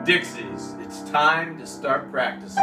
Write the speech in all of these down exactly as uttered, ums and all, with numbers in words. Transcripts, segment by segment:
Dixies, it's time to start practicing.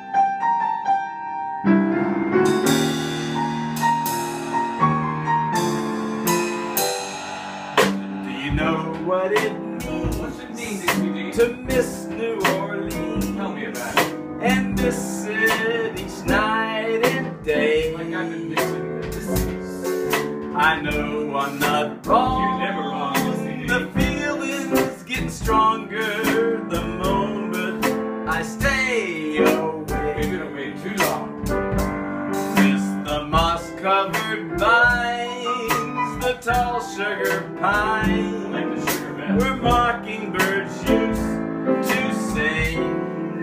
Do you know what it means? What's it mean, Dixie? To miss New Orleans? Tell me about it. And miss it each night and day. Like I've been missing this. I know I'm not wrong. You're never wrong, Dixie. The feeling's getting stronger the moment I stay away. You've been away too long. Miss the moss-covered vines, the tall sugar pines, Like the sugar man. where mockingbirds used to sing.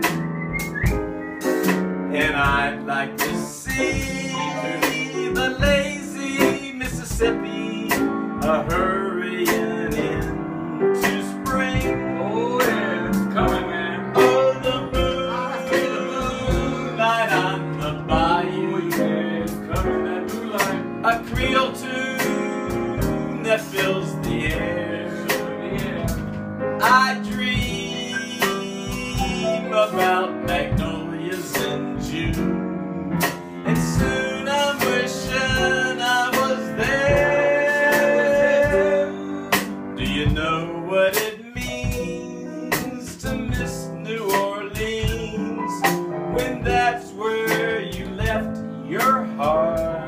And I'd like to see the lazy Mississippi a hurrying into spring. Oh yeah, it's coming, man. Oh, the moonlight on the bayou. Oh yeah, it's coming, that moonlight. A Creole tune that fills the air. Yeah. I dream about magnolias in June, and soon I'm wishing I was there. Do you know what it means to miss New Orleans when that's where you left your heart?